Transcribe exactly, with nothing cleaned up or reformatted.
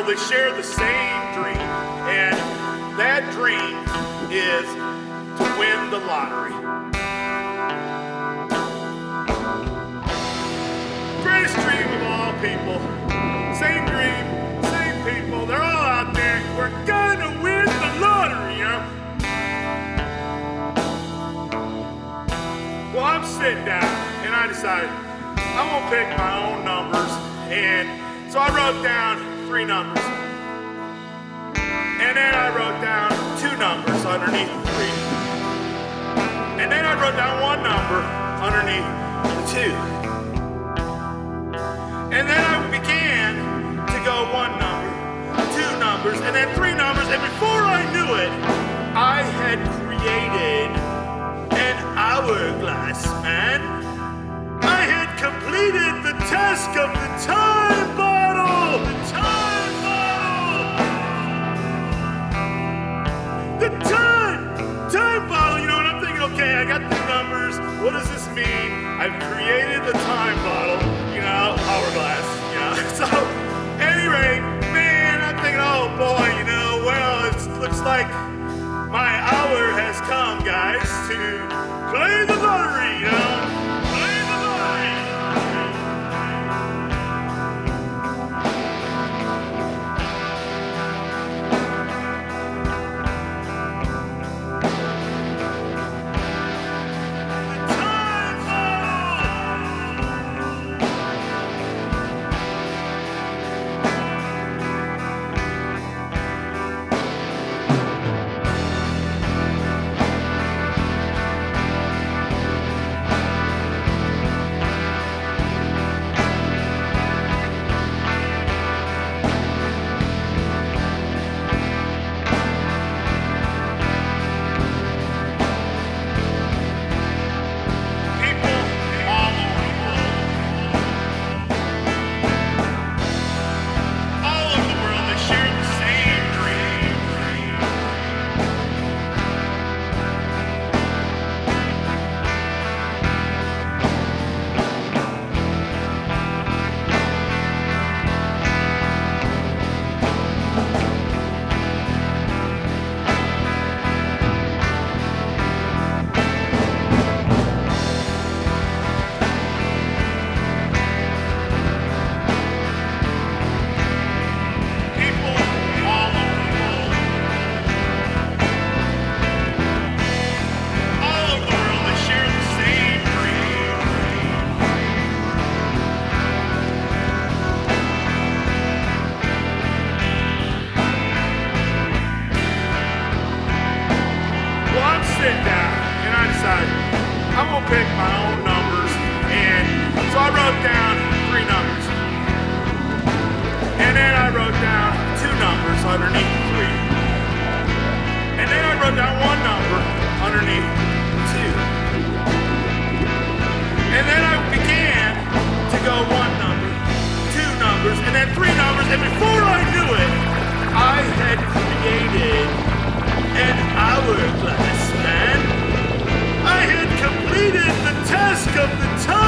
they share the same dream, and that dream is to win the lottery. Greatest dream of all people. Same dream, same people. They're all out there. We're gonna win the lottery, you know? Well, I'm sitting down, and I decided I'm gonna pick my own numbers, and so I wrote down three numbers. And then I wrote down two numbers underneath the three. And then I wrote down one number underneath the two. And then I began to go one number, two numbers, and then three numbers, and before I knew it, I had created an hourglass, man. I had completed the task of the time bottle! The time bottle! The time! Time bottle! You know what I'm thinking? Okay, I got the numbers. What does this mean? I've created the time bottle, you know, hourglass, you know. So, anyway, man, I'm thinking, oh boy, you know, well, it looks like my hour has come, guys, to play the lottery, you know. Play the lottery. I'm gonna pick my own numbers, and so I wrote down three numbers. And then I wrote down two numbers underneath the three. And then I wrote down one number underneath the two. And then I began to go one number, two numbers, and then three numbers, and before I knew it, I had created an hourglass, man. I had completed the task of the time.